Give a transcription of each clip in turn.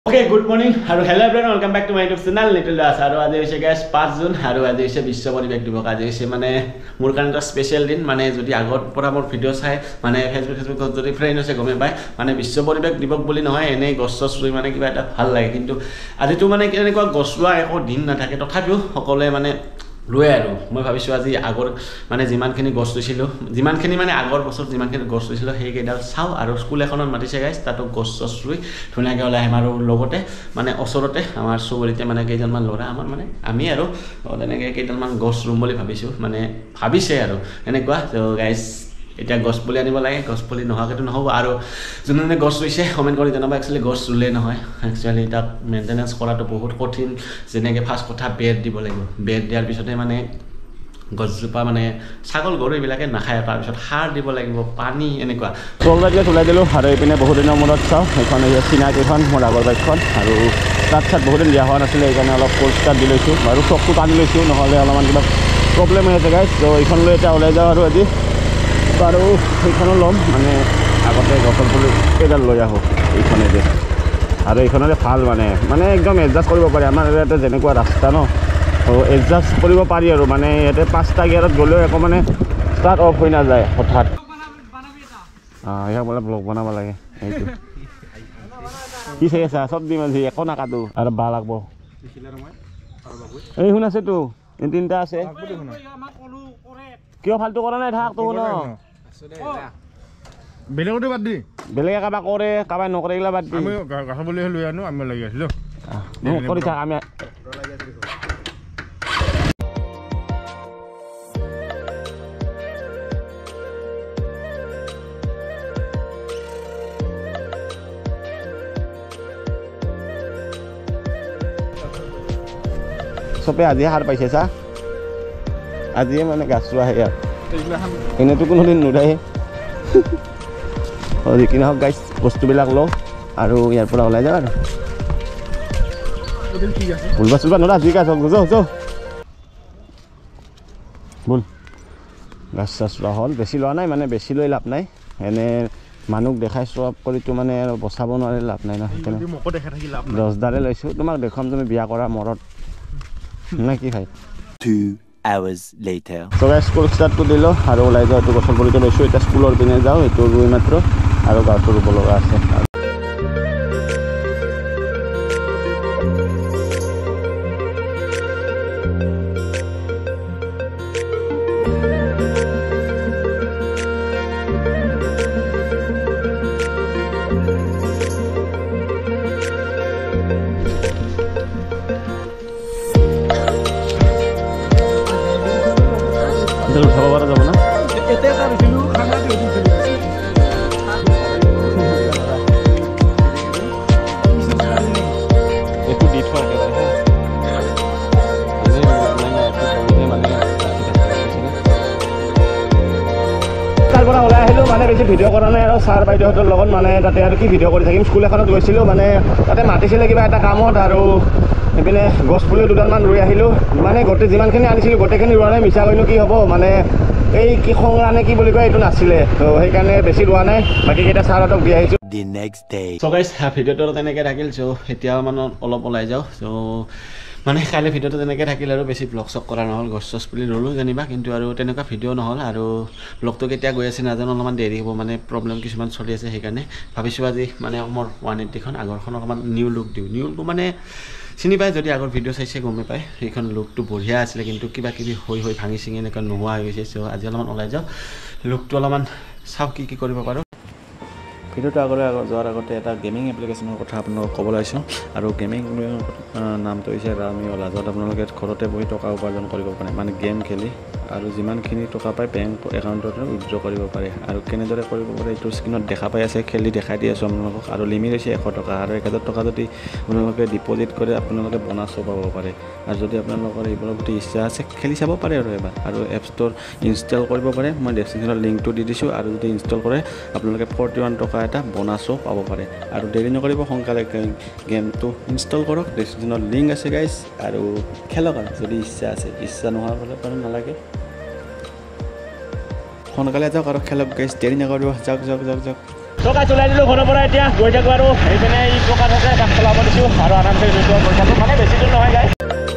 Okay, good morning. Hello everyone. Welcome back to my YouTube channel. Little Das. Haru aji hoise guys 5 June. Haru aji hoise Bishwa Poribek Divok. Aji hoise mane mur kane ta special din. Mane jodi agot pora mor video sai mane Facebook jodi friend hoise gome pai. Mane Bishwa Poribek Divok boli nohoy ene gosso sui mane kiba eta bhal lage. Kintu aji tu mane kene ko gosua eko din na thake tothapiu সকলে মানে লয় আৰু মই ভাবিছো আজি আগৰ মানে জিমানখিনি গছ লৈছিলো জিমানখিনি মানে আগৰ বছৰ জিমানখিনি গছ লৈছিলো সেই কেইডাল চাও আৰু স্কুল এখনত মাতিছে গাইস তাতো গছ চছ ৰুই ধুনীয়াকৈ ওলাই আহিম আৰু লগতে মানে ওচৰতে আমাৰ চুবুৰীতে মানে কেইজনমান ল'ৰা আমাৰ মানে আমি আৰু তেনেকৈ কেইডালমান গছ ৰুম বুলি ভাবিছো মানে ভাবিছে আৰু এনেকুৱা তো গাইস এটা গছ পুলি আনিব লাগে গছ পুলি নহকেটো নহব আৰু জুননে গছ ৰুইছে কমেন্ট কৰি জনাবা একচুয়ালি গছ ৰুলে নহয় একচুয়ালি এটা মেইনটেনেন্স কৰাটো বহুত কঠিন যেনেকৈ ফাৰ্স্ট কথা বেড দিব লাগিব বেড দিয়াৰ পিছতে মানে গছজোপা মানে ছাগল গৰু এইবিলাকে নাখায় তাৰ পিছত সাৰ দিব লাগিব পানী এনেকুৱা চলবাইকে চলাই দিলো আৰু এইপিনে বহুত দিনৰ মূৰত চাওঁ এখন চিনাকিখন মোৰ আগৰ বাইকখন আৰু তাত বহুত দিন দিয়া হোৱা নাছিলে এইকাৰণে অলপ কোল্ড ষ্টাৰ্ট দি লৈছোঁ আৰু চকটো টানি লৈছোঁ নহ'লে অলপমান কিবা প্ৰব্লেম হৈ আছে গাইছ ত' এইখন লৈ এতিয়া ওলাই যাওঁ আৰু আজি আৰু এইখনো ল'ম মানে আগতে গছৰ পুলি কেইডাল লৈ আহোঁ এইখনে যে আৰু এইখনৰে ভাল মানে একদম এডজাষ্ট কৰিব পাৰি আমাৰ ইয়াতে যেনেকুৱা ৰাস্তা ন তো এডজাষ্ট কৰিব পাৰি আৰু মানে ইয়াতে 5টা গিয়াৰত গ'লেও একো মানে ষ্টাৰ্ট অফ হৈ নাযায় হঠাৎ ইয়াক বোলে ব্লগ বনাব লাগে এইটো কি চাই আছা চব দি মানে একো নাকাটো আৰু ভাল লাগব এই শুন আছেতো তিনিটা আছে কিয় ফাল্টু কৰা নাই থাক তো শুন বেলেগতো বাদ দি বেলেগে কাৰোবাক কৰে কাৰোবাক নকৰে এইগিলা বাদ দি আমি গাছ বুলিহে লৈ আনো আমি লাগি আছিলোঁ কৰি থাক আমি চবে আজিহে সাৰ পাইছে চা আজিয়ে মানে গাছ ৰোৱা আহে ইয়াত এনেতো কোনোদিন নোলায়ে যি নহওক গাইছ বস্তুবিলাক লওঁ আৰু ইয়াৰ পৰা ওলাই যাওঁ আৰু ফুলবা চুলবা নোলা যি গাছ হওক যাওঁ বল গাছ চাছ ৰোৱা হ'ল বেছি লোৱা নাই মানে বেছি লৈ লাভ নাই এনে মানুহক দেখাই চব কৰিতো মানে আৰু বচাব নোৱাৰে লাভ নাই ন সেইকাৰণে 10ডালে লৈছোঁ তোমাক দেখুৱাম তুমি বিয়া কৰা মৰত না কি ভাই 2 hours later so guys school start to dilo আৰু ওলাই যাওঁ তো গছৰ পুলিটো লৈছোঁ এটা স্কুলৰ পিনে যাওঁ এইটো ৰুই মাত্ৰ আৰু গাছটো ৰুব লগা আছে উঠাব পৰা যাব না একটু দি থোৱা তাৰ পৰা ওলাই আহিলোঁ মানে বেছি ভিডিঅ' কৰা নাই আৰু ছাৰ বাইদেউহঁতৰ লগত মানে তাতে আৰু কি ভিডিঅ' কৰি থাকিম স্কুল এখনত গৈছিলোঁ মানে তাতে মাতিছিলে কিবা এটা কামত আৰু এইপিনে গছ পুলি দুডালমান ৰুই আহিলোঁ মানে গোটেই যিমানখিনি আনিছিলোঁ গোটেইখিনি ৰোৱা নাই মিছা কৰিলোঁ কি হ'ব মানে এই কি সংগ্ৰানে কি বুলি কয় এইটো নাছিলে তো সেইকাৰণে বেছি ৰোৱা নাই বাকী কেইটা ছাৰহঁতক দি আহিছোঁ the next day so guys ভিডিঅ'টো তেনেকৈ থাকিল চ' এতিয়া মানে অলপ ওলাই যাওঁ চ' মানে কাইলৈ ভিডিঅ'টো তেনেকৈ থাকিল আৰু বেছি ব্লগ চক কৰা নহ'ল গছ চছ পুলি ৰুলোঁ যেনিবা কিন্তু আৰু তেনেকুৱা ভিডিঅ' নহ'ল আৰু ব্লগটো কেতিয়া গৈ আছে নাজানো অলপমান দেৰি হ'ব মানে প্ৰব্লেম কিছুমান চলি আছে সেইকাৰণে ভাবিছোঁ আজি মানে মোৰ 180খন আগৰখন অকণমান নিউ লুক দিওঁ নিউ লুক মানে চিনি পায় যদি আগৰ ভিডিঅ' চাইছে গমে পায় সেইখন লুকটো বঢ়িয়া আছিলে কিন্তু কিবা কিবি হৈ ভাঙি চিঙি এনেকুৱা নোহোৱা হৈ গৈছে চ' আজি অলপমান ওলাই যাওঁ লুকটো অলপমান চাওঁ কি কৰিব পাৰোঁ ভিডিঅ'টো যোৱাৰ আগতে এটা গেমিং এপ্লিকেশ্যনৰ কথা আপোনালোকক ক'ব লাগিছোঁ আৰু গেমিং নামটো হৈছে ৰামি অলা য'ত আপোনালোকে ঘৰতে বহি টকা উপাৰ্জন কৰিব পাৰে মানে গেম খেলি আৰু যিমানখিনি টকা পায় বেংক একাউণ্টত উইথড্ৰ কৰিব পাৰে আৰু কেনেদৰে কৰিব পাৰে এইটো স্ক্ৰীণত দেখা পাই আছে খেলি দেখাই দি আছোঁ আপোনালোকক আৰু লিমিট হৈছে 100 টকা আৰু 1000 টকা যদি আপোনালোকে ডিপ'জিট কৰে আপোনালোকে বনাছো পাব পাৰে আৰু যদি আপোনালোকৰ এইবোৰৰ প্ৰতি ইচ্ছা আছে খেলি চাব পাৰে আৰু এবাৰ আৰু এপ ষ্ট'ৰ ইনষ্টল কৰিব পাৰে মই ডেছক্ৰিপশ্যনত লিংকটো দি দিছোঁ আৰু যদি ইনষ্টল কৰে আপোনালোকে 41 টকা এটা বনাছো পাব পাৰে আৰু দেৰি নকৰিব সোনকালে গেমটো ইনষ্টল কৰক ডেছক্ৰিপশ্যনত লিংক আছে গাইজ আৰু খেলক আৰু যদি ইচ্ছা আছে ইচ্ছা নোহোৱা হ'লে বাৰু নালাগে সোনকালে যাওক আৰু খেলক গাইজ দেৰি নকৰিব যাওক টকা চলাই দিলোঁ ঘৰৰ পৰা এতিয়া গৈ থাকোঁ আৰু সেইপিনে ই টকা থাকে তাক চলাব দিছোঁ আৰু আৰামছে গৈ থাকোঁ মানে বেছি দূৰ নহয় গাইছ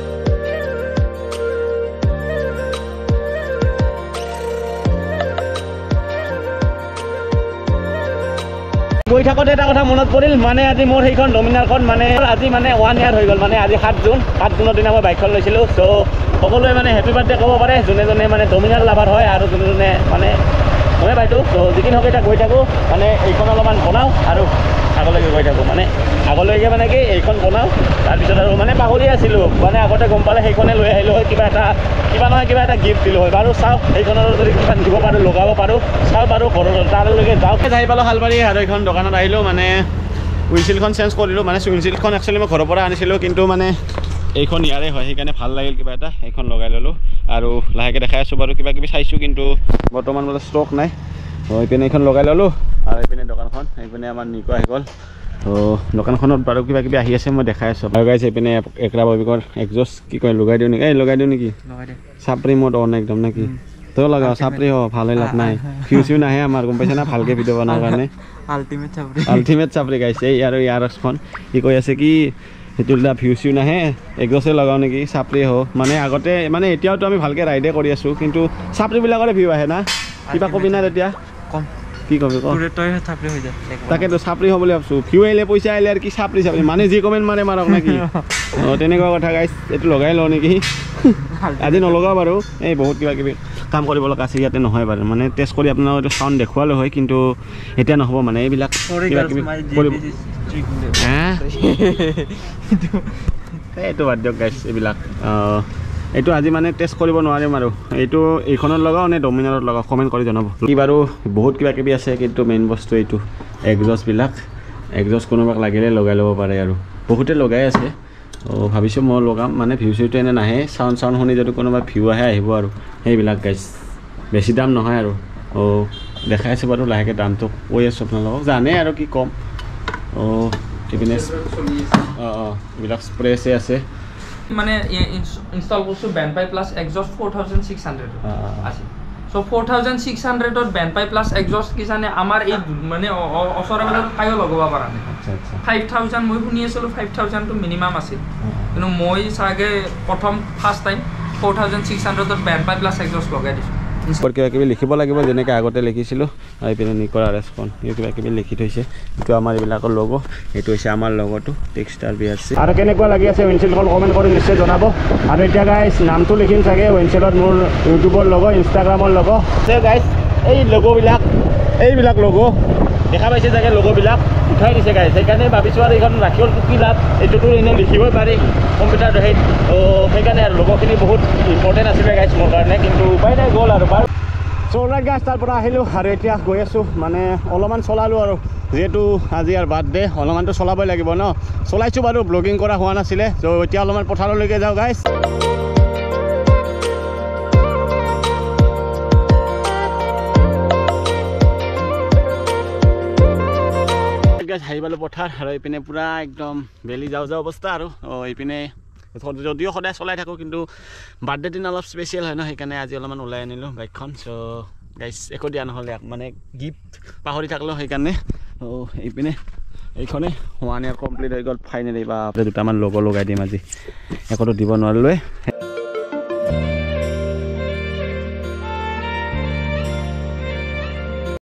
গৈ থাকোঁতে এটা কথা মনত পৰিল মানে আজি মোৰ সেইখন ডমিনাৰখন মানে আজি মানে 1 ইয়াৰ হৈ গ'ল মানে আজি 7 জুনৰ দিনা মই বাইকখন লৈছিলোঁ চ' সকলোৱে মানে হেপী বাৰ্থডে ক'ব পাৰে যোনে যোনে মানে ডমিনাৰ লাভাৰ হয় আৰু যোনে যোনে মানে মই বাইতো চ' যিকি নহওক এতিয়া গৈ থাকোঁ মানে এইখন অলপমান বনাওঁ আৰু আগলৈকে গৈ থাকোঁ মানে আগলৈকে মানে কি এইখন বনাওঁ তাৰপিছত আৰু মানে পাহৰি আছিলোঁ মানে আগতে গম পালে সেইখনে লৈ আহিলোঁ হয় কিবা নহয় কিবা এটা গিফ্ট দিলোঁ হয় বাৰু চাওঁ সেইখনৰ যদি কিবা দিব পাৰোঁ লগাব পাৰোঁ চাওঁ বাৰু ঘৰৰ তালৈকে যাওঁ যাই পালোঁ শালবাৰী আৰু এইখন দোকানত আহিলোঁ মানে উইনচিলখন চেঞ্জ কৰিলোঁ মানে উইনচিলখন একচুৱেলি মই ঘৰৰ পৰা আনিছিলোঁ কিন্তু মানে এইখন ইয়াৰে হয় সেইকাৰণে ভাল লাগিল কিবা এটা এইখন লগাই ল'লোঁ আৰু লাহেকৈ দেখাই আছোঁ বাৰু কিবা কিবি চাইছোঁ কিন্তু বৰ্তমান বোলে ষ্টক নাই এইপিনে এইখন লগাই ল'লোঁ আৰু এইপিনে দোকানখন এইপিনে আমাৰ নিকো আহি গ'ল তো দোকানখনত বাৰু কিবা কিবি আহি আছে মই দেখাই আছোঁ আৰু গাইছে এইপিনে একৰা ববিকৰ একজষ্ট কি কয় লগাই দিওঁ নেকি লগাই দিওঁ নেকি চাপৰি মোড অন একদম নেকি তই লগাও চাপৰি ভাল হৈ লাভ নাই ফিউচিও নাহে আমাৰ গম পাইছে না ভালকৈ ভিডিঅ' বনোৱাৰ কাৰণে আল্টিমেট চাপৰি গাইছে আৰু ইয়াৰখন কি কৈ আছে কি সেইটো ভিউচিও নাহে একজষ্টে লগাওঁ নেকি চাপৰি হওক মানে আগতে মানে এতিয়াওতো আমি ভালকৈ ৰাইডে কৰি আছোঁ কিন্তু চাপৰিবিলাকৰে ভিউ আহে না কিবা কবি না তেতিয়া কি কবি তাকেতো চাপৰি হ'ব বুলি ভাবছোঁ ভিউ আহিলে পইচা আহিলে আৰু কি চাপৰি মানে যি কমেণ্ট মাৰক নেকি অঁ তেনেকুৱা কথা গাইছ এইটো লগাই লওঁ নেকি আজি নলগাওঁ বাৰু এই বহুত কিবা কিবি কাম কৰিব লগা আছে ইয়াতে নহয় বাৰু মানে টেষ্ট কৰি আপোনালোকক এইটো চাউণ্ড দেখুৱালোঁ হয় কিন্তু এতিয়া নহ'ব মানে এইবিলাক কিবা কিবি কৰিব এইটো বাদ দিয়ক গাইছ এইবিলাক এইটো আজি মানে টেষ্ট কৰিব নোৱাৰিম আৰু এইটো এইখনত লগাওঁ নে ডমিনাৰত লগাওঁ কমেণ্ট কৰি জনাব কি বাৰু বহুত কিবা কিবি আছে কিন্তু মেইন বস্তু এইটো একজষ্ট কোনোবাক লাগিলে লগাই ল'ব পাৰে আৰু বহুতে লগাই আছে ভাবিছোঁ মই লগাম মানে ভিউ চিউটো এনে নাহে চাউণ্ড শুনি যদি কোনোবা ভিউ আহে আহিব আৰু সেইবিলাক গাইছ বেছি দাম নহয় আৰু দেখাই আছোঁ বাৰু লাহেকৈ দামটো কৈ আছোঁ আপোনালোকক জানে আৰু কি ক'ম এইপিনে এইবিলাক স্প্ৰেছে আছে মানে ইনষ্টল কৰিছোঁ বেণ্ডপাই প্লাছ একজষ্ট 4600 আছে চ' 4600ত বেণ্ডপাই প্লাছ একজষ্ট কিজানে আমাৰ এই মানে ওচৰে পাজৰে ঠাইও লগাব পৰা নাই 5000 মই শুনি আছিলোঁ 5000টো মিনিমাম আছিল কিন্তু মই চাগে ফাৰ্ষ্ট টাইম 4600ত বেণ্ডপাই প্লাছ একজষ্ট লগাই দিছোঁ কিবা কিবি লিখিব লাগিব যেনেকৈ আগতে লিখিছিলোঁ এইপিনে নিকৰ আৰএছখন কিবা কিবি লিখি থৈছে এইটো আমাৰ এইবিলাকৰ লগো এইটো হৈছে আমাৰ লগতো টেক্সটাৰ BRC আৰু কেনেকুৱা লাগি আছে উইনচিলখন কমেণ্ট কৰি নিশ্চয় জনাব আৰু এতিয়া গাইছ নামটো লিখিম চাগে উইনচিলত মোৰ ইউটিউবৰ লগো ইনষ্টাগ্ৰামৰ লগো গাইছ এই লগোবিলাক এইবিলাক লগো দেখা পাইছে চাগে লগোবিলাক উঠাই দিছে গাইছ সেইকাৰণে ভাবিছোঁ আৰু এইখন ৰাখিব কি লাভ এইটোতো এনেই লিখিবই পাৰি কম্পিউটাৰটো সেইকাৰণে আৰু লগোখিনি বহুত ইম্পৰ্টেণ্ট আছিলে গাইছ মোৰ কাৰণে কিন্তু উপায় নাই গ'ল আৰু বাৰু চৌৰাইত গাছ তাৰ পৰা আহিলোঁ আৰু এতিয়া গৈ আছোঁ মানে অলপমান চলালোঁ আৰু যিহেতু আজি আৰু বাৰ্থডে অলপমানতো চলাবই লাগিব ন চলাইছোঁ বাৰু ব্লগিং কৰা হোৱা নাছিলে ত' এতিয়া অলপমান পথাৰলৈকে যাওঁ গাইছ হাৰি পালোঁ পথাৰ আৰু এইপিনে পূৰা একদম বেলি যাওঁ অৱস্থা আৰু এইপিনে যদিও সদায় চলাই থাকোঁ কিন্তু বাৰ্থডে দিন অলপ স্পেচিয়েল হয় ন সেইকাৰণে আজি অলপমান ওলাই আনিলোঁ বাইকখন চ' গাইছ একো দিয়া নহ'লে মানে গিফ্ট পাহৰি থাকিলোঁ সেইকাৰণে এইপিনে এইখনে 1 ইয়াৰ কমপ্লিট হৈ গ'ল ফাইনেলি বা দুটামান লগো লগাই দিম আজি একোতো দিব নোৱাৰিলোৱে